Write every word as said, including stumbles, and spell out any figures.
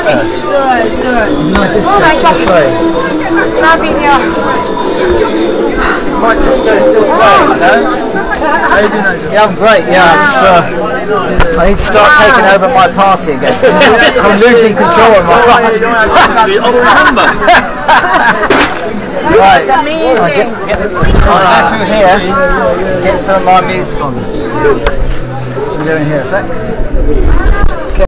It's alright, it's alright. Oh my God. Loving you. My disco is still playing, you know? How you doing, Nigel? Yeah, I'm great, yeah. I'm just, uh, I need to start taking over my party again. I'm losing control of my party. Oh, remember. Right, I'll get, get, I'll go through here, get some of my music on. I'm doing here a sec.